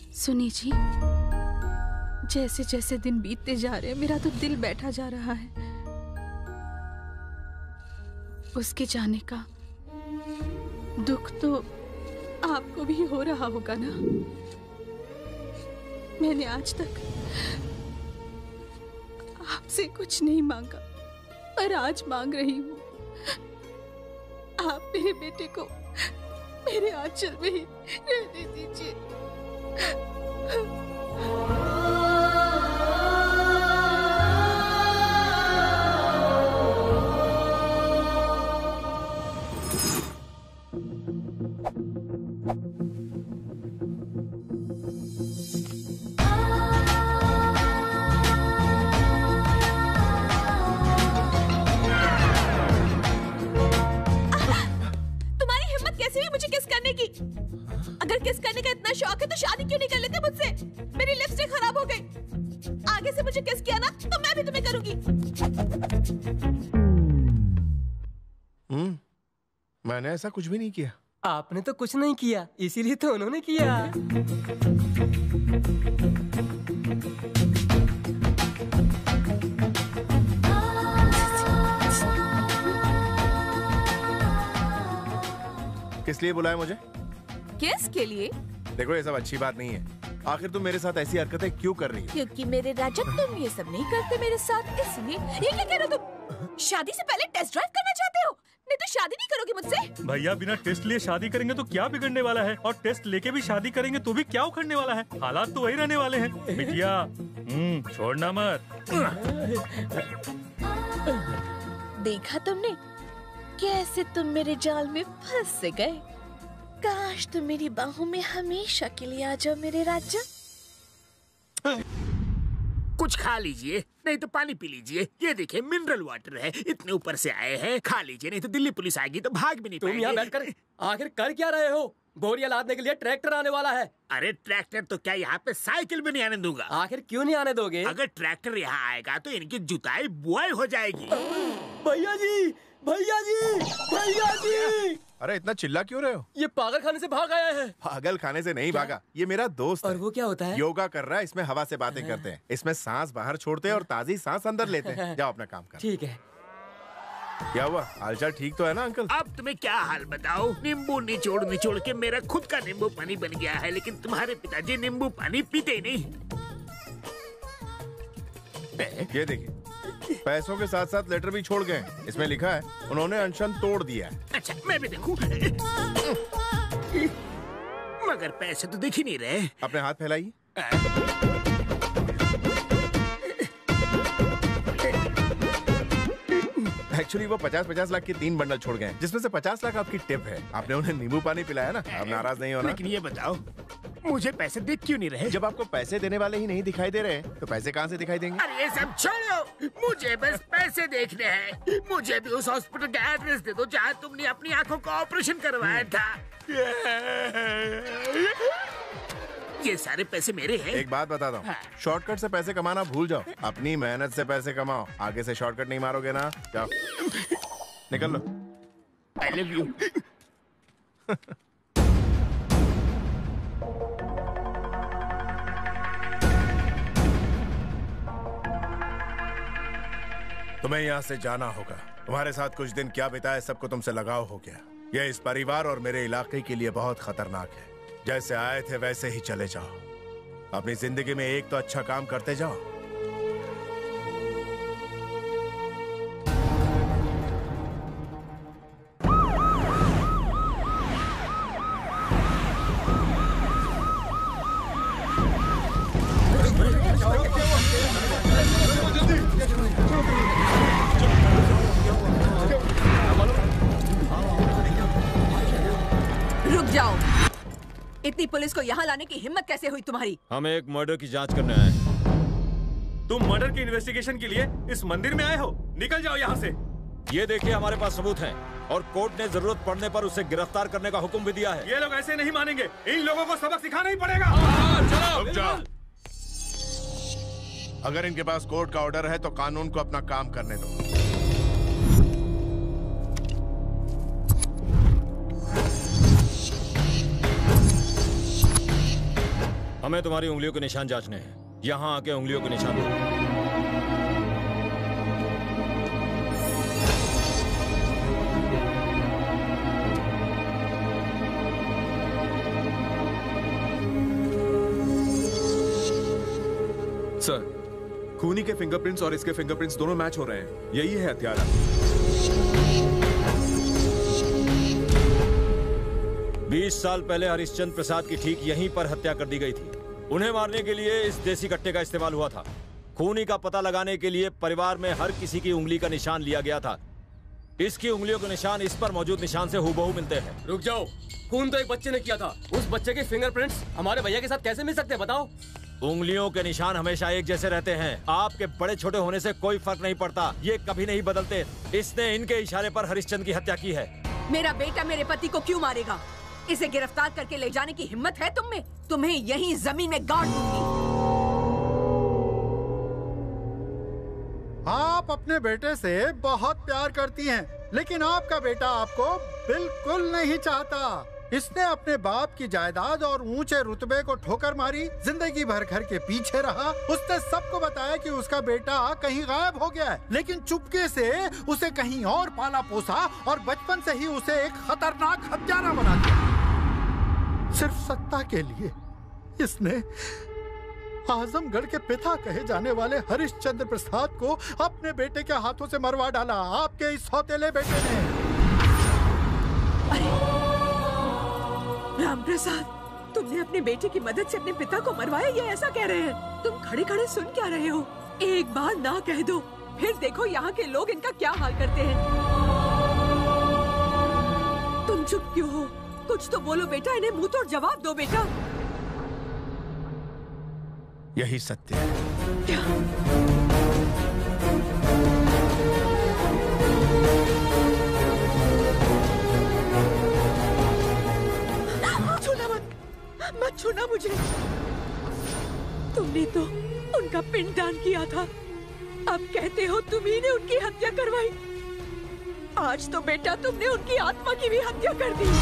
सुनी जी, जैसे जैसे दिन बीतते जा रहे हैं मेरा तो दिल बैठा जा रहा है। उसके जाने का दुख तो आपको भी हो रहा होगा ना। मैंने आज तक आपसे कुछ नहीं मांगा, पर आज मांग रही हूँ। आप मेरे बेटे को मेरे आंचल में ही रहने दीजिए। अगर किस करने का इतना शौक है तो शादी क्यों नहीं कर लेते मुझसे? मेरी लिपस्टिक खराब हो गई। आगे से मुझे किस किया ना तो मैं भी तुम्हें करूंगी। मैंने ऐसा कुछ भी नहीं किया। आपने तो कुछ नहीं किया, इसीलिए तो उन्होंने किया। किस लिए बुलाया मुझे? किस के लिए? देखो ये सब अच्छी बात नहीं है। आखिर तुम मेरे साथ ऐसी हरकतें क्यों कर रही हो? क्योंकि मेरे राजा तुम ये सब नहीं करते मेरे साथ, इसलिए। ये क्या कह रहे हो तुम? शादी से पहले टेस्ट ड्राइव करना चाहते हो? नहीं तो शादी नहीं करोगे मुझसे? भैया बिना टेस्ट लिए शादी करेंगे तो क्या बिगड़ने वाला है, और टेस्ट लेके भी शादी करेंगे तो भी क्या उखड़ने वाला है। हालात तो वही रहने वाले हैं। बिटिया छोड़ना मत। देखा तुमने कैसे तुम मेरे जाल में फंस गए। काश तुम मेरी बाहों में हमेशा के लिए आ जाओ मेरे राजा। कुछ खा लीजिए, नहीं तो पानी पी लीजिए। ये देखिए मिनरल वाटर है, इतने ऊपर से आए हैं, खा लीजिए, नहीं तो दिल्ली पुलिस आएगी तो भाग भी नहीं पाएंगे। तुम यहाँ बैठकर आखिर कर क्या रहे हो? बोरियां लादने के लिए ट्रैक्टर आने वाला है। अरे ट्रैक्टर तो क्या, यहाँ पे साइकिल भी नहीं आने दूंगा। आखिर क्यों नहीं आने दोगे? अगर ट्रैक्टर यहाँ आएगा तो इनकी जुताई बुआई हो जाएगी। भैया जी, भैया जी, भैया जी! अरे इतना चिल्ला क्यों रहे हो? ये पागल खाने से भाग आया है। पागल खाने से नहीं भागा, ये मेरा दोस्त और है। वो क्या होता है? योगा कर रहा है, इसमें हवा से बातें करते हैं। इसमें सांस बाहर छोड़ते हैं और ताजी सांस अंदर लेते हैं। जाओ अपना काम कर। ठीक है। क्या हुआ, हालचाल ठीक तो है ना अंकल? अब तुम्हें क्या हाल बताओ। नींबू निचोड़ निचोड़ के मेरा खुद का नींबू पानी बन गया है, लेकिन तुम्हारे पिताजी नींबू पानी पीते ही नहीं। ये देखिए, पैसों के साथ साथ लेटर भी छोड़ गए। इसमें लिखा है उन्होंने अनशन तोड़ दिया है। अच्छा मैं भी देखूं। मगर पैसे तो दिख ही नहीं रहे। अपने हाथ फैलाइए। एक्चुअली वो 50-50 लाख की 3 बंडल छोड़ गए, जिसमें से 50 लाख आपकी टिप है। आपने उन्हें नींबू पानी पिलाया ना, अब नाराज नहीं होना। लेकिन ये बताओ मुझे पैसे दिख क्यों नहीं रहे? जब आपको पैसे देने वाले ही नहीं दिखाई दे रहे तो पैसे कहाँ से दिखाई देंगे? अरे ये सब छोड़ो, मुझे बस पैसे देखने हैं। मुझे भी उस हॉस्पिटल का एड्रेस दे दो जहाँ तुमने अपनी आंखों का ऑपरेशन करवाया था। ये सारे पैसे मेरे हैं। एक बात बताता हूँ, शॉर्टकट से पैसे कमाना भूल जाओ, अपनी मेहनत से पैसे कमाओ। आगे से शॉर्टकट नहीं मारोगे ना, जाओ निकल लो। I love you। तुम्हें यहाँ से जाना होगा। तुम्हारे साथ कुछ दिन क्या बिताए सबको तुमसे लगाव हो गया। यह इस परिवार और मेरे इलाके के लिए बहुत खतरनाक है। जैसे आए थे वैसे ही चले जाओ। अपनी जिंदगी में एक तो अच्छा काम करते जाओ। रुक जाओ। इतनी पुलिस को यहाँ लाने की हिम्मत कैसे हुई तुम्हारी? हम एक मर्डर की जांच करने आए हैं। तुम मर्डर की इन्वेस्टिगेशन के लिए इस मंदिर में आए हो? निकल जाओ यहाँ से। ये देखिए हमारे पास सबूत हैं और कोर्ट ने जरूरत पड़ने पर उसे गिरफ्तार करने का हुक्म भी दिया है। ये लोग ऐसे नहीं मानेंगे, इन लोगों को सबक सिखाना ही पड़ेगा। रुक जाओ। अगर इनके पास कोर्ट का ऑर्डर है तो कानून को अपना काम करने दो। हमें तुम्हारी उंगलियों के निशान जांचने हैं। यहाँ आके उंगलियों के निशान दो। सर, खूनी के फिंगरप्रिंट्स और इसके फिंगरप्रिंट्स दोनों मैच हो रहे हैं। यही है हत्यारा। 20 साल पहले हरिश्चंद्र प्रसाद की ठीक यहीं पर हत्या कर दी गई थी। उन्हें मारने के लिए इस देसी कट्टे का इस्तेमाल हुआ था। खूनी का पता लगाने के लिए परिवार में हर किसी की उंगली का निशान लिया गया था। इसकी उंगलियों के निशान इस पर मौजूद निशान से हूबहू मिलते हैं। रुक जाओ, खून तो एक बच्चे ने किया था। उस बच्चे के फिंगरप्रिंट्स हमारे भैया के साथ कैसे मिल सकते हैं बताओ? उंगलियों के निशान हमेशा एक जैसे रहते हैं। आपके बड़े छोटे होने से कोई फर्क नहीं पड़ता। ये कभी नहीं बदलते। इसने इनके इशारे पर हरिश्चंद्र की हत्या की है। मेरा बेटा मेरे पति को क्यों मारेगा? इसे गिरफ्तार करके ले जाने की हिम्मत है तुम में? तुम्हें यहीं जमीन में गाड़ दूंगी। आप अपने बेटे से बहुत प्यार करती हैं, लेकिन आपका बेटा आपको बिल्कुल नहीं चाहता। इसने अपने बाप की जायदाद और ऊंचे रुतबे को ठोकर मारी, जिंदगी भर घर के पीछे रहा। उसने सबको बताया कि उसका बेटा कहीं गायब हो गया है, लेकिन चुपके से उसे कहीं और पाला पोसा और बचपन से ही उसे एक खतरनाक हत्यारा बना दिया। सिर्फ सत्ता के लिए इसने आजमगढ़ के पिता कहे जाने वाले हरिश्चंद्र प्रसाद को अपने बेटे के हाथों से मरवा डाला। आपके इस सौतेले बेटे ने। राम प्रसाद, तुमने अपने बेटे की मदद से अपने पिता को मरवाया, ये ऐसा कह रहे हैं? तुम खड़े खड़े सुन क्या रहे हो? एक बार ना कह दो, फिर देखो यहाँ के लोग इनका क्या हाल करते हैं। तुम चुप क्यों हो? कुछ तो बोलो बेटा, इन्हें मुंह तोड़ जवाब दो बेटा। यही सत्य है। क्या? छूना मत छूना मुझे। तुमने तो उनका पिंडदान किया था, अब कहते हो तुम्ही ने उनकी हत्या करवाई। आज तो बेटा तुमने उनकी आत्मा की भी हत्या कर दी।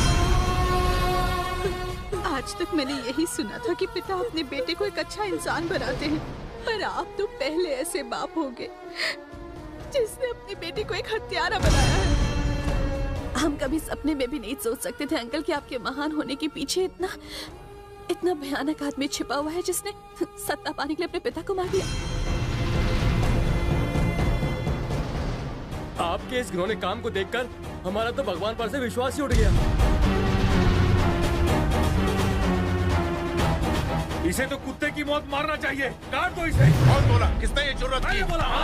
आज तक मैंने यही सुना था कि पिता अपने बेटे को एक अच्छा इंसान बनाते हैं, पर आप तो पहले ऐसे बाप होंगे जिसने अपने बेटे को एक हत्यारा बनाया है। हम कभी सपने में भी नहीं सोच सकते थे अंकल कि आपके महान होने के पीछे इतना भयानक आदमी छिपा हुआ है जिसने सत्ता पाने के लिए अपने पिता को मार दिया। आपके इस घिनौने काम को देखकर हमारा तो भगवान पर से विश्वास ही उठ गया। इसे तो कुत्ते की मौत मारना चाहिए। काट दो इसे। कौन बोला? किसने ये जुर्रत की?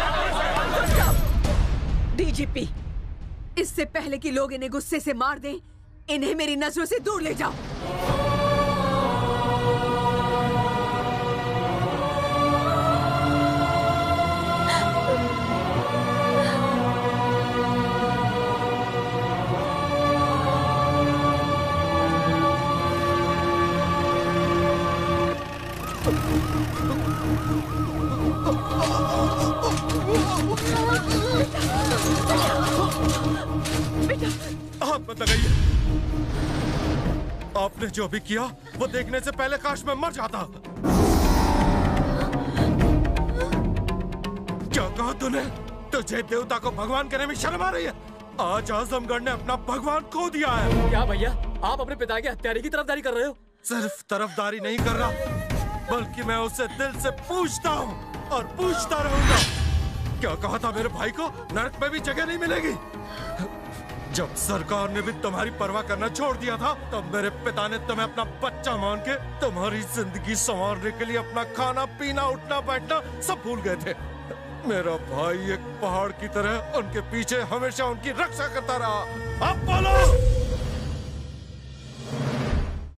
डीजीपी, इससे पहले कि लोग इन्हें गुस्से से मार दें, इन्हें मेरी नजरों से दूर ले जाओ। हाथ मत लगाइए। आपने जो भी किया वो देखने से पहले काश मैं मर जाता। क्या कहा तूने? तुझे देवता को भगवान कहने में शर्म आ रही है? आज आजमगढ़ ने अपना भगवान खो दिया है। क्या भैया, आप अपने पिता के हत्यारे की तरफदारी कर रहे हो? सिर्फ तरफदारी नहीं कर रहा, बल्कि मैं उससे दिल से पूछता हूँ और पूछता रहूंगा। क्या कहा था मेरे भाई को? नरक में भी जगह नहीं मिलेगी। जब सरकार ने भी तुम्हारी परवाह करना छोड़ दिया था, तब मेरे पिता ने तुम्हें अपना बच्चा मान के तुम्हारी जिंदगी संवारने के लिए अपना खाना पीना उठना बैठना सब भूल गए थे। मेरा भाई एक पहाड़ की तरह उनके पीछे हमेशा उनकी रक्षा करता रहा। अब बोलो,